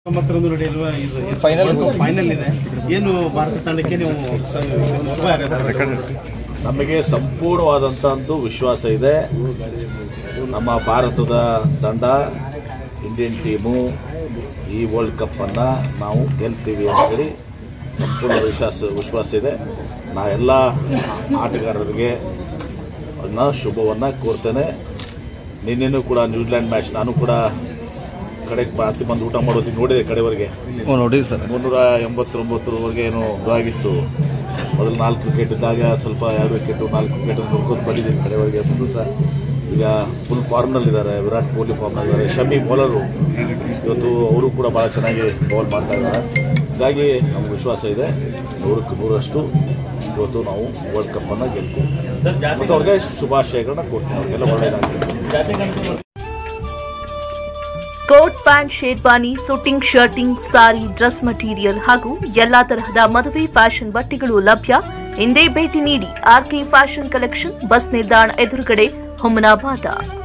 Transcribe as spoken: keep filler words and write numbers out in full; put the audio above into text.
ಒಂಬತ್ತರಂದು ನಡೆಯುವ ಇದು ಫೈನಲ್ ಫೈನಲ್ ಇದೆ. ಏನು ಭಾರತ ತಂಡಕ್ಕೆ ನೀವು ಶುಭ ಹಾರೈಸ್ತೀರಾ? ನಮಗೆ ಸಂಪೂರ್ಣವಾದಂಥ ಒಂದು ವಿಶ್ವಾಸ ಇದೆ. ನಮ್ಮ ಭಾರತದ ತಂಡ, ಇಂಡಿಯನ್ ಟೀಮು ಈ ವರ್ಲ್ಡ್ ಕಪ್ಪನ್ನು ನಾವು ಗೆಲ್ತೀವಿ ಅಂತೇಳಿ ಸಂಪೂರ್ಣ ವಿಶ್ವಾಸ ವಿಶ್ವಾಸ ಇದೆ. ನಾ ಎಲ್ಲ ಆಟಗಾರರಿಗೆ ಅದನ್ನ ಶುಭವನ್ನು ಕೋರ್ತೇನೆ. ನಿನ್ನೆನೂ ಕೂಡ ನ್ಯೂಜಿಲೆಂಡ್ ಮ್ಯಾಚ್ ನಾನು ಕೂಡ ಕಡೆಗೆ ಹತ್ತಿ ಬಂದು ಊಟ ಮಾಡೋದಕ್ಕೆ ನೋಡಿದೆ. ಕಡೆವರೆಗೆ ನೋಡಿದ್ರಿ ಸರ್. ಮುನ್ನೂರ ಎಂಬತ್ತೊಂಬತ್ತರವರೆಗೆ ಏನೋ ಇದಾಗಿತ್ತು. ಮೊದಲು ನಾಲ್ಕು ವಿಕೆಟ್ ಇದ್ದಾಗ ಸ್ವಲ್ಪ ಎರಡು ವಿಕೆಟು ನಾಲ್ಕು ವಿಕೆಟ್ ನೋಡ್ಕೊಂಡು ಬಂದಿದ್ದೀನಿ ಕಡೆವರೆಗೆ. ಮುಂದೆ ಸಹ ಈಗ ಫುಲ್ ಫಾರ್ಮ್ನಲ್ಲಿದ್ದಾರೆ. ವಿರಾಟ್ ಕೊಹ್ಲಿ ಫಾರ್ಮ್ನಲ್ಲಿದ್ದಾರೆ. ಶಮಿ ಬೌಲರು ಇವತ್ತು ಅವರು ಕೂಡ ಭಾಳ ಚೆನ್ನಾಗಿ ಬೌಲ್ ಮಾಡ್ತಾ ಇದ್ದಾರೆ. ಹೀಗಾಗಿ ನಮ್ಗೆ ವಿಶ್ವಾಸ ಇದೆ ನೂರಕ್ಕೆ ನೂರಷ್ಟು ಇವತ್ತು ನಾವು ವರ್ಲ್ಡ್ ಕಪ್ಪನ್ನು ಗೆಲ್ತೀವಿ ಮತ್ತು ಅವ್ರಿಗೆ ಶುಭಾಶಯಗಳನ್ನ ಕೊಡ್ತೀವಿ. ಅವ್ರಿಗೆಲ್ಲ ಒಳ್ಳೆಯದಾಗ್ತದೆ. Coat pant, sherwani, suiting, shirting, sari, dress material ಹಾಗೂ ಎಲ್ಲಾ ತರಹದ ಮದುವೆ ಫ್ಯಾಷನ್ ಬಟ್ಟೆಗಳು ಲಭ್ಯ. ಹಿಂದೆ ಭೇಟಿ ನೀಡಿ ಆರ್ಕೆ ಫ್ಯಾಷನ್ ಕಲೆಕ್ಷನ್, ಬಸ್ ನಿಲ್ದಾಣ ಎದುರುಗಡೆ, ಹುಮನಾಬಾದ.